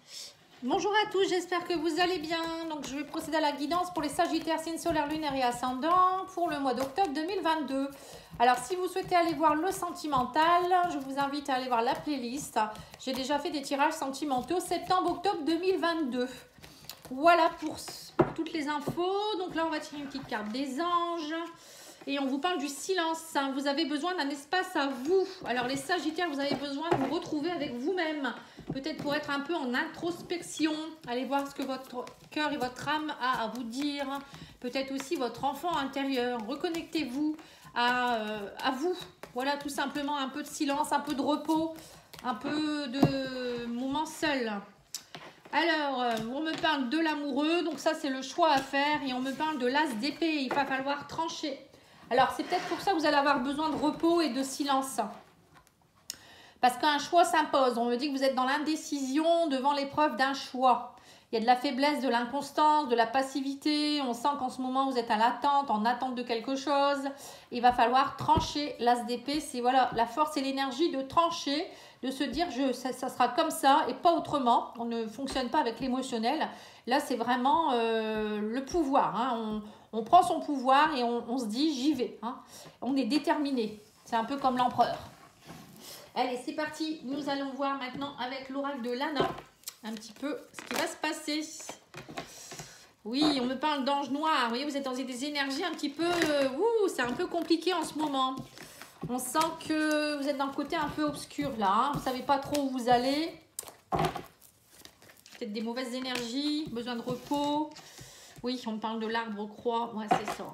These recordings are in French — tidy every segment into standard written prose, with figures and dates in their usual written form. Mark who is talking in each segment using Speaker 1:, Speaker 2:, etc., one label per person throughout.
Speaker 1: Bonjour à tous, j'espère que vous allez bien. Donc je vais procéder à la guidance pour les Sagittaires, signes solaires, lunaires et ascendants pour le mois d'octobre 2022. Alors si vous souhaitez aller voir le sentimental, je vous invite à aller voir la playlist. J'ai déjà fait des tirages sentimentaux septembre-octobre 2022. Voilà pour toutes les infos. Donc là on va tirer une petite carte des anges. Et on vous parle du silence. Vous avez besoin d'un espace à vous. Alors les Sagittaires, vous avez besoin de vous retrouver avec vous-même. Peut-être pour être un peu en introspection. Allez voir ce que votre cœur et votre âme a à vous dire. Peut-être aussi votre enfant intérieur. Reconnectez-vous à vous. Voilà, tout simplement un peu de silence, un peu de repos, un peu de moment seul. Alors, on me parle de l'amoureux. Donc ça, c'est le choix à faire. Et on me parle de l'as d'épée. Il va falloir trancher. Alors, c'est peut-être pour ça que vous allez avoir besoin de repos et de silence. Parce qu'un choix s'impose. On me dit que vous êtes dans l'indécision devant l'épreuve d'un choix. Il y a de la faiblesse, de l'inconstance, de la passivité. On sent qu'en ce moment, vous êtes à l'attente, en attente de quelque chose. Il va falloir trancher. L'as d'épée, c'est voilà, la force et l'énergie de trancher, de se dire ça sera comme ça et pas autrement. On ne fonctionne pas avec l'émotionnel. Là, c'est vraiment le pouvoir. Hein. On prend son pouvoir et on se dit j'y vais. Hein. On est déterminé. C'est un peu comme l'empereur. Allez, c'est parti. Nous allons voir maintenant avec l'oracle de Lana un petit peu ce qui va se passer. Oui, on me parle d'ange noir. Vous voyez, vous êtes dans des énergies un petit peu... c'est un peu compliqué en ce moment. On sent que vous êtes dans le côté un peu obscur là. Hein. Vous ne savez pas trop où vous allez. Peut-être des mauvaises énergies, besoin de repos. Oui, on me parle de l'arbre croix. Ouais, c'est ça.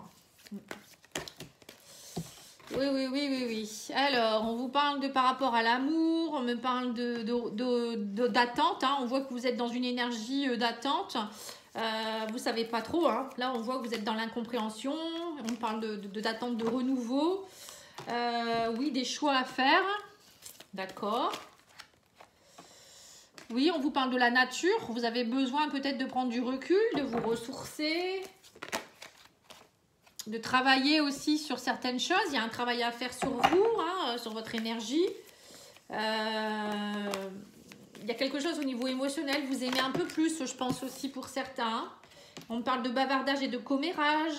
Speaker 1: Oui. Alors, on vous parle de par rapport à l'amour. On me parle d'attente. Hein. On voit que vous êtes dans une énergie d'attente. Vous ne savez pas trop. Hein. Là, on voit que vous êtes dans l'incompréhension. On parle d'attente de renouveau. Oui, des choix à faire. D'accord. Oui, on vous parle de la nature. Vous avez besoin peut-être de prendre du recul, de vous ressourcer, de travailler aussi sur certaines choses. Il y a un travail à faire sur vous, hein, sur votre énergie. Il y a quelque chose au niveau émotionnel. Vous aimez un peu plus, je pense aussi pour certains. On parle de bavardage et de commérage.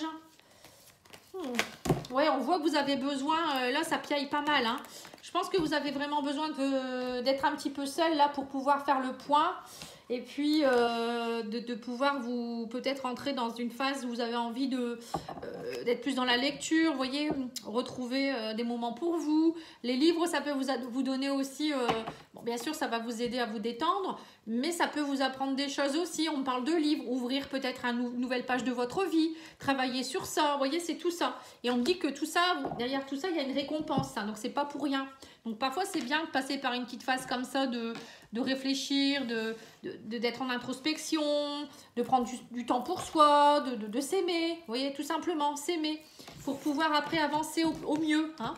Speaker 1: Ouais, on voit que vous avez besoin, là ça piaille pas mal. Hein. Je pense que vous avez vraiment besoin d'être un petit peu seul là pour pouvoir faire le point. Et puis de pouvoir vous peut-être entrer dans une phase où vous avez envie d'être plus dans la lecture, vous voyez, retrouver des moments pour vous. Les livres, ça peut vous donner aussi, bon, bien sûr, ça va vous aider à vous détendre, mais ça peut vous apprendre des choses aussi. On parle de livres, ouvrir peut-être une nouvelle page de votre vie, travailler sur ça, vous voyez, c'est tout ça. Et on me dit que tout ça, derrière tout ça, il y a une récompense, hein, donc c'est pas pour rien. Donc parfois, c'est bien de passer par une petite phase comme ça, de réfléchir, d'être en introspection, de prendre du temps pour soi, de s'aimer, vous voyez, tout simplement, s'aimer, pour pouvoir après avancer au mieux. Hein.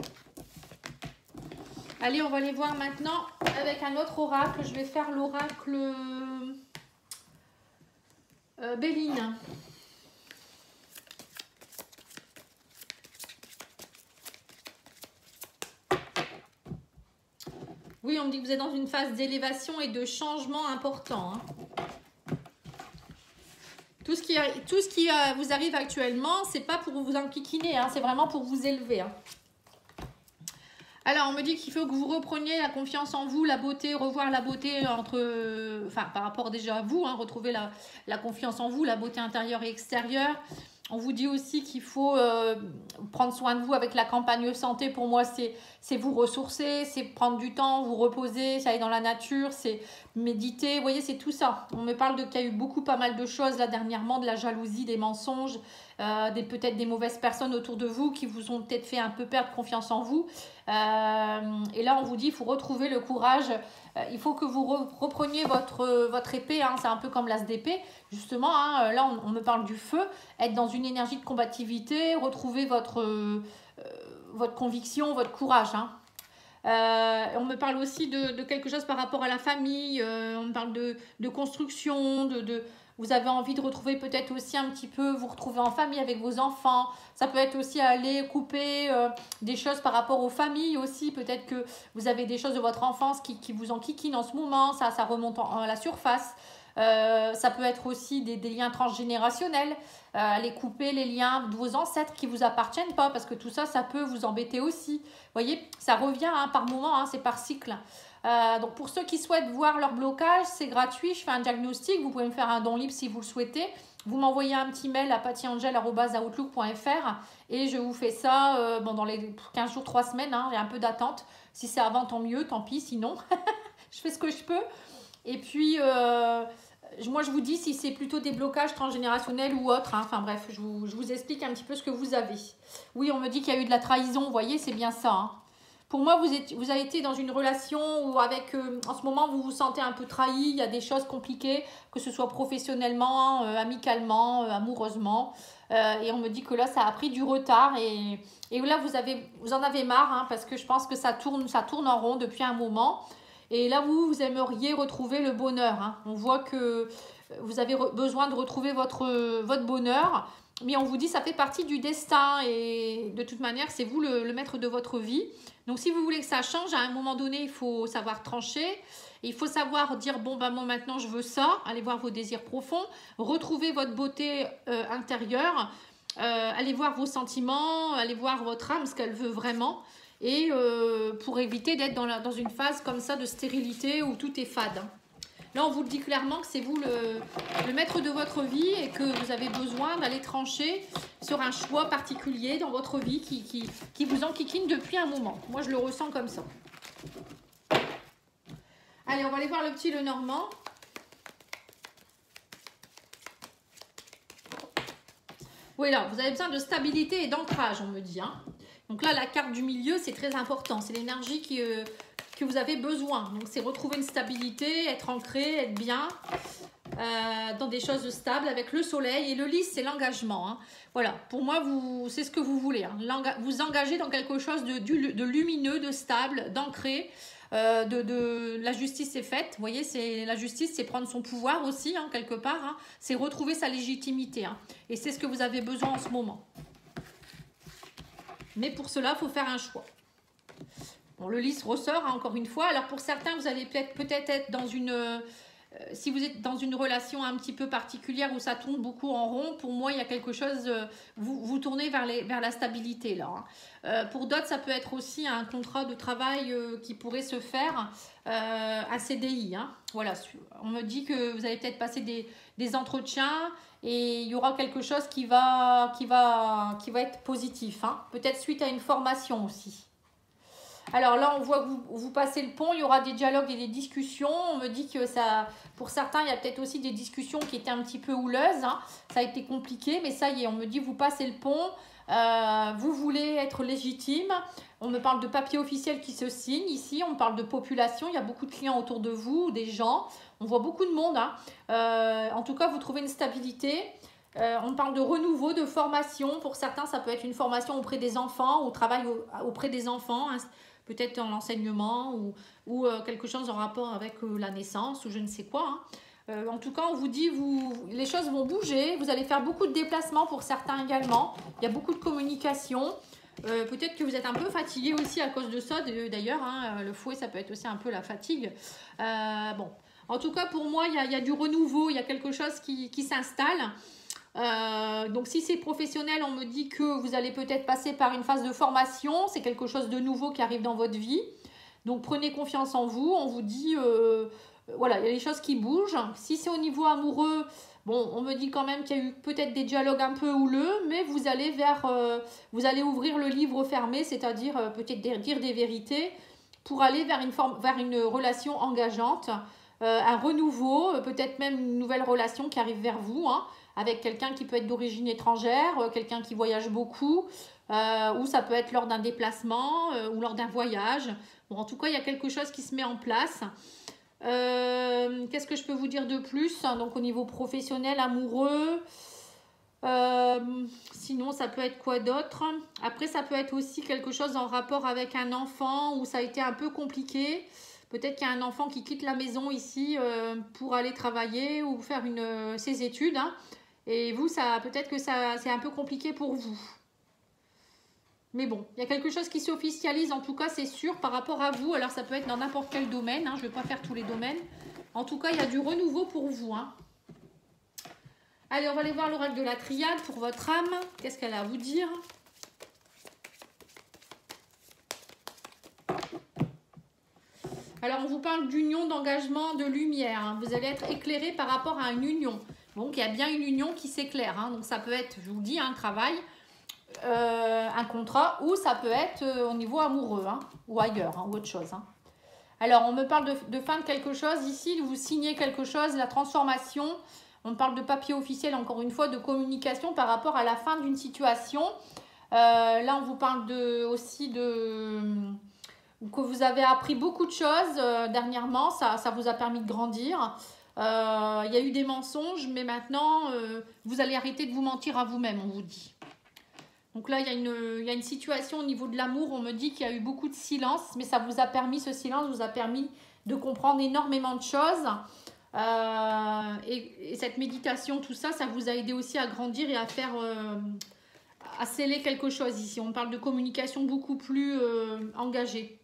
Speaker 1: Allez, on va aller voir maintenant avec un autre oracle. Je vais faire l'oracle Béline. Oui, on me dit que vous êtes dans une phase d'élévation et de changement important. Hein. Tout ce qui vous arrive actuellement, c'est pas pour vous enquiquiner, hein, c'est vraiment pour vous élever. Hein. Alors, on me dit qu'il faut que vous repreniez la confiance en vous, la beauté, revoir la beauté par rapport déjà à vous, hein, retrouver la confiance en vous, la beauté intérieure et extérieure. On vous dit aussi qu'il faut prendre soin de vous avec la campagne santé. Pour moi, c'est vous ressourcer, c'est prendre du temps, vous reposer, c'est aller dans la nature, c'est méditer. Vous voyez, c'est tout ça. On me parle qu'il y a eu pas mal de choses là dernièrement, de la jalousie, des mensonges, peut-être des mauvaises personnes autour de vous qui vous ont peut-être fait un peu perdre confiance en vous. Et là, on vous dit qu'il faut retrouver le courage. Il faut que vous repreniez votre épée. Hein, c'est un peu comme l'as d'épée. Justement, hein, là, on me parle du feu. Être dans une énergie de combativité. Retrouver votre conviction, votre courage. Hein. On me parle aussi de quelque chose par rapport à la famille, on me parle de construction, vous avez envie de retrouver peut-être aussi un petit peu, vous retrouver en famille avec vos enfants. Ça peut être aussi aller couper des choses par rapport aux familles aussi. Peut-être que vous avez des choses de votre enfance qui vous enquiquinent en ce moment, ça remonte à la surface. Ça peut être aussi des liens transgénérationnels, aller couper les liens de vos ancêtres qui ne vous appartiennent pas, parce que tout ça, ça peut vous embêter aussi. Vous voyez, ça revient par moment, c'est par cycle. Donc pour ceux qui souhaitent voir leur blocage, c'est gratuit, je fais un diagnostic, vous pouvez me faire un don libre si vous le souhaitez. Vous m'envoyez un petit mail à pattyangel@outlook.fr et je vous fais ça dans les 15 jours, 3 semaines, j'ai un peu d'attente. Si c'est avant, tant mieux, tant pis, sinon je fais ce que je peux. Et puis, moi, je vous dis si c'est plutôt des blocages transgénérationnels ou autres. Enfin bref, je vous explique un petit peu ce que vous avez. Oui, on me dit qu'il y a eu de la trahison. Vous voyez, c'est bien ça. Pour moi, vous avez été dans une relation où en ce moment, vous vous sentez un peu trahi. Il y a des choses compliquées, que ce soit professionnellement, amicalement, amoureusement. Et on me dit que là, ça a pris du retard. Et là, vous en avez marre, parce que je pense que ça tourne en rond depuis un moment. Et là, vous aimeriez retrouver le bonheur. On voit que vous avez besoin de retrouver votre bonheur. Mais on vous dit ça fait partie du destin. Et de toute manière, c'est vous le maître de votre vie. Donc, si vous voulez que ça change, à un moment donné, il faut savoir trancher. Et il faut savoir dire, bon, moi, maintenant, je veux ça. Allez voir vos désirs profonds. Retrouvez votre beauté intérieure. Allez voir vos sentiments. Allez voir votre âme, ce qu'elle veut vraiment. Et pour éviter d'être dans une phase comme ça de stérilité où tout est fade. Là, on vous le dit clairement que c'est vous le maître de votre vie et que vous avez besoin d'aller trancher sur un choix particulier dans votre vie qui vous enquiquine depuis un moment. Moi, je le ressens comme ça. Allez, on va aller voir le petit Lenormand. Oui, là, vous avez besoin de stabilité et d'ancrage, on me dit. Donc là, la carte du milieu, c'est très important. C'est l'énergie que vous avez besoin. Donc, c'est retrouver une stabilité, être ancré, être bien dans des choses stables avec le soleil. Et le lys, c'est l'engagement. Voilà, pour moi, c'est ce que vous voulez. Vous engagez dans quelque chose de lumineux, de stable, d'ancré. La justice est faite. Vous voyez, la justice, c'est prendre son pouvoir aussi, quelque part. C'est retrouver sa légitimité. Et c'est ce que vous avez besoin en ce moment. Mais pour cela, il faut faire un choix. Bon, le lys ressort, encore une fois. Alors, pour certains, vous allez peut-être être dans si vous êtes dans une relation un petit peu particulière où ça tourne beaucoup en rond, pour moi, il y a quelque chose... vous tournez vers la stabilité, là. Pour d'autres, ça peut être aussi un contrat de travail qui pourrait se faire à CDI. Voilà, on me dit que vous allez peut-être passer des entretiens... Et il y aura quelque chose qui va être positif. Peut-être suite à une formation aussi. Alors là, on voit que vous passez le pont. Il y aura des dialogues et des discussions. On me dit que pour certains, il y a peut-être aussi des discussions qui étaient un petit peu houleuses. Ça a été compliqué, mais ça y est, on me dit vous passez le pont. Vous voulez être légitime. On me parle de papier officiel qui se signe ici. On parle de population. Il y a beaucoup de clients autour de vous, des gens. On voit beaucoup de monde. En tout cas, vous trouvez une stabilité. On parle de renouveau, de formation. Pour certains, ça peut être une formation auprès des enfants, au travail auprès des enfants, peut-être en l'enseignement ou quelque chose en rapport avec la naissance ou je ne sais quoi. En tout cas, on vous dit, les choses vont bouger. Vous allez faire beaucoup de déplacements pour certains également. Il y a beaucoup de communication. Peut-être que vous êtes un peu fatigué aussi à cause de ça. D'ailleurs, le fouet, ça peut être aussi un peu la fatigue. Bon. En tout cas, pour moi, il y a du renouveau. Il y a quelque chose qui s'installe. Donc, si c'est professionnel, on me dit que vous allez peut-être passer par une phase de formation. C'est quelque chose de nouveau qui arrive dans votre vie. Donc, prenez confiance en vous. On vous dit... voilà, il y a des choses qui bougent. Si c'est au niveau amoureux, bon, on me dit quand même qu'il y a eu peut-être des dialogues un peu houleux, mais vous allez vous allez ouvrir le livre fermé, c'est-à-dire peut-être dire des vérités pour aller vers une relation engageante, un renouveau, peut-être même une nouvelle relation qui arrive vers vous, avec quelqu'un qui peut être d'origine étrangère, quelqu'un qui voyage beaucoup, ou ça peut être lors d'un déplacement ou lors d'un voyage. Bon, en tout cas, il y a quelque chose qui se met en place. Qu'est-ce que je peux vous dire de plus? Donc au niveau professionnel, amoureux, Sinon, ça peut être quoi d'autre? Après, ça peut être aussi quelque chose en rapport avec un enfant où ça a été un peu compliqué. Peut-être qu'il y a un enfant qui quitte la maison ici pour aller travailler ou faire ses études. Hein. Et vous, peut-être que c'est un peu compliqué pour vous. Mais bon, il y a quelque chose qui s'officialise, en tout cas, c'est sûr, par rapport à vous. Alors, ça peut être dans n'importe quel domaine. Hein. Je ne vais pas faire tous les domaines. En tout cas, il y a du renouveau pour vous. Hein. Allez, on va aller voir l'oracle de la triade pour votre âme. Qu'est-ce qu'elle a à vous dire? Alors, on vous parle d'union, d'engagement, de lumière. Hein. Vous allez être éclairé par rapport à une union. Donc, il y a bien une union qui s'éclaire. Hein. Donc, ça peut être, je vous dis, un travail, un contrat, ou ça peut être au niveau amoureux, hein, ou ailleurs, hein, ou autre chose. Hein. Alors, on me parle de fin de quelque chose. Ici, vous signez quelque chose, la transformation. On parle de papier officiel, encore une fois, de communication par rapport à la fin d'une situation. Là, on vous parle aussi que vous avez appris beaucoup de choses dernièrement. Ça vous a permis de grandir. Il y a eu des mensonges, mais maintenant, vous allez arrêter de vous mentir à vous-même, on vous dit. Donc là, il y a une situation au niveau de l'amour. On me dit qu'il y a eu beaucoup de silence, mais ce silence vous a permis de comprendre énormément de choses. Et cette méditation, tout ça, ça vous a aidé aussi à grandir et à à sceller quelque chose ici. On parle de communication beaucoup plus engagée.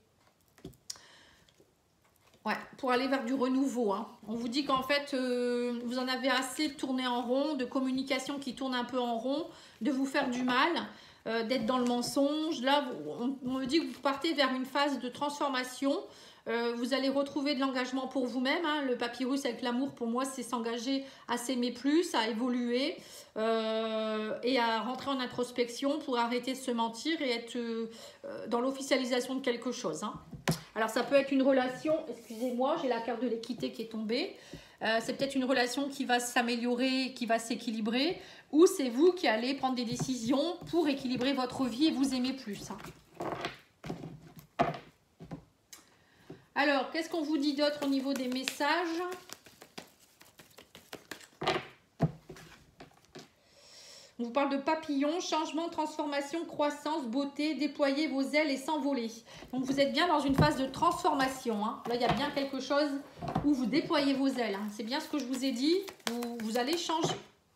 Speaker 1: Ouais, pour aller vers du renouveau. Hein. On vous dit qu'en fait, vous en avez assez de tourner en rond, de communication qui tourne un peu en rond, de vous faire du mal, d'être dans le mensonge. Là, on me dit que vous partez vers une phase de transformation. Vous allez retrouver de l'engagement pour vous-même. Hein. Le papyrus avec l'amour, pour moi, c'est s'engager à s'aimer plus, à évoluer et à rentrer en introspection pour arrêter de se mentir et être dans l'officialisation de quelque chose. Hein. Alors, ça peut être une relation, excusez-moi, j'ai la carte de l'équité qui est tombée. C'est peut-être une relation qui va s'améliorer, qui va s'équilibrer, ou c'est vous qui allez prendre des décisions pour équilibrer votre vie et vous aimer plus. Hein. Alors, qu'est-ce qu'on vous dit d'autre au niveau des messages? On vous parle de papillons, changement, transformation, croissance, beauté, déployer vos ailes et s'envoler. Donc, vous êtes bien dans une phase de transformation. Hein. Là, il y a bien quelque chose où vous déployez vos ailes. Hein. C'est bien ce que je vous ai dit. Vous allez changer.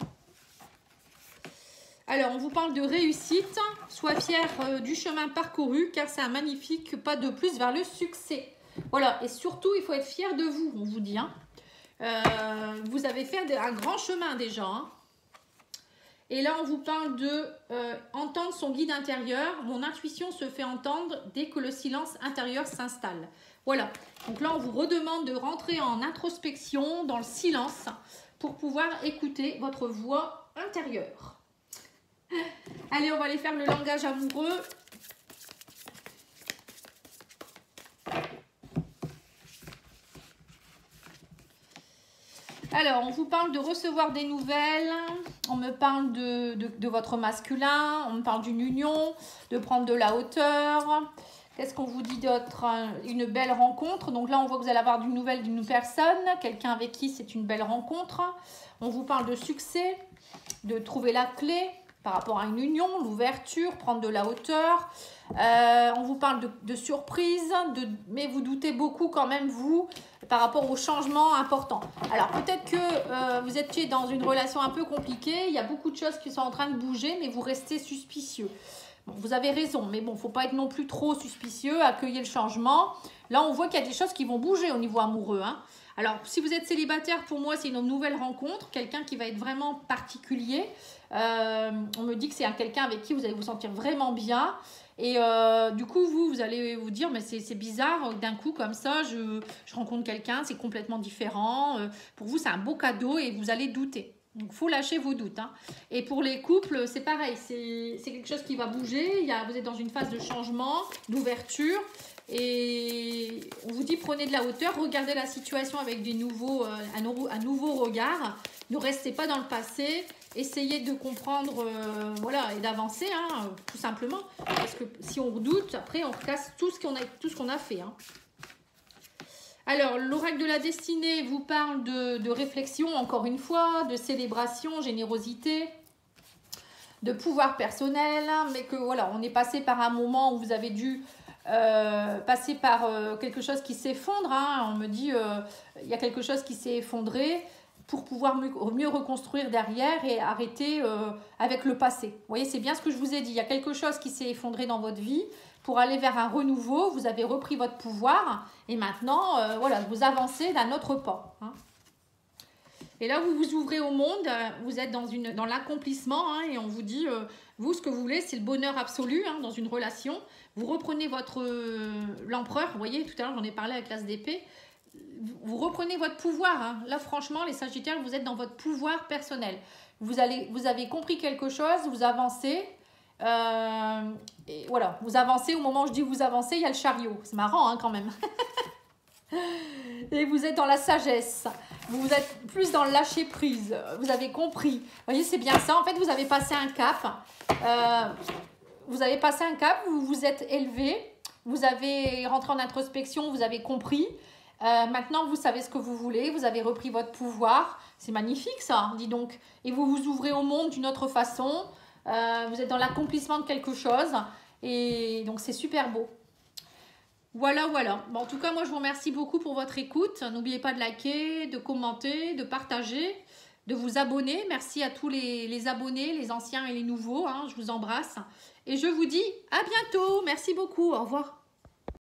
Speaker 1: Alors, on vous parle de réussite. Sois fier du chemin parcouru, car c'est un magnifique pas de plus vers le succès. Voilà, et surtout, il faut être fier de vous, on vous dit. Hein. Vous avez fait un grand chemin déjà. Hein. Et là, on vous parle de entendre son guide intérieur. Mon intuition se fait entendre dès que le silence intérieur s'installe. Voilà, donc là, on vous redemande de rentrer en introspection, dans le silence, pour pouvoir écouter votre voix intérieure. Allez, on va aller faire le langage amoureux. Alors, on vous parle de recevoir des nouvelles, on me parle de votre masculin, on me parle d'une union, de prendre de la hauteur. Qu'est-ce qu'on vous dit d'autre? Une belle rencontre. Donc là, on voit que vous allez avoir d'une nouvelle d'une personne, quelqu'un avec qui c'est une belle rencontre. On vous parle de succès, de trouver la clé par rapport à une union, l'ouverture, prendre de la hauteur. On vous parle de surprise, mais vous doutez beaucoup quand même, vous, par rapport aux changements importants. Alors, peut-être que vous étiez dans une relation un peu compliquée, il y a beaucoup de choses qui sont en train de bouger, mais vous restez suspicieux. Bon, vous avez raison, mais bon, il ne faut pas être non plus trop suspicieux, accueillir le changement. Là, on voit qu'il y a des choses qui vont bouger au niveau amoureux. Hein. Alors, si vous êtes célibataire, pour moi, c'est une nouvelle rencontre, quelqu'un qui va être vraiment particulier. On me dit que c'est quelqu'un avec qui vous allez vous sentir vraiment bien. Et du coup, vous allez vous dire, mais c'est bizarre, d'un coup, comme ça, je rencontre quelqu'un, c'est complètement différent. Pour vous, c'est un beau cadeau et vous allez douter. Donc, il faut lâcher vos doutes. Hein. Et pour les couples, c'est pareil. C'est quelque chose qui va bouger. Vous êtes dans une phase de changement, d'ouverture. Et on vous dit, prenez de la hauteur, regardez la situation avec un nouveau regard. Ne restez pas dans le passé. Essayez de comprendre voilà, et d'avancer, hein, tout simplement. Parce que si on doute, après, on casse tout ce qu'on a fait. Hein. Alors, l'oracle de la destinée vous parle de réflexion, encore une fois, de célébration, générosité. de pouvoir personnel, hein, mais que voilà, on est passé par un moment où vous avez dû passer par quelque chose qui s'effondre. Hein. On me dit, il y a quelque chose qui s'est effondré pour pouvoir mieux reconstruire derrière et arrêter avec le passé. Vous voyez, c'est bien ce que je vous ai dit. Il y a quelque chose qui s'est effondré dans votre vie pour aller vers un renouveau. Vous avez repris votre pouvoir et maintenant, voilà, vous avancez d'un autre pas. Hein. Et là, vous vous ouvrez au monde, vous êtes dans l'accomplissement hein, et on vous dit, vous, ce que vous voulez, c'est le bonheur absolu hein, dans une relation. Vous reprenez l'empereur, vous voyez, tout à l'heure, j'en ai parlé avec l'as d'épée. Vous reprenez votre pouvoir. Hein. Là, franchement, les Sagittaires, vous êtes dans votre pouvoir personnel. Vous avez compris quelque chose, vous avancez. Et voilà, vous avancez. Au moment où je dis vous avancez, il y a le chariot. C'est marrant hein, quand même. Et vous êtes dans la sagesse. Vous êtes plus dans le lâcher prise. Vous avez compris. Vous voyez, c'est bien ça. En fait, vous avez passé un cap. Vous avez passé un cap, vous vous êtes élevé. Vous avez rentré en introspection, vous avez compris. Maintenant, vous savez ce que vous voulez. Vous avez repris votre pouvoir. C'est magnifique, ça, dis donc. Et vous vous ouvrez au monde d'une autre façon. Vous êtes dans l'accomplissement de quelque chose. Et donc, c'est super beau. Voilà, voilà. Bon, en tout cas, moi, je vous remercie beaucoup pour votre écoute. N'oubliez pas de liker, de commenter, de partager, de vous abonner. Merci à tous les abonnés, les anciens et les nouveaux. Hein. Je vous embrasse. Et je vous dis à bientôt. Merci beaucoup. Au revoir.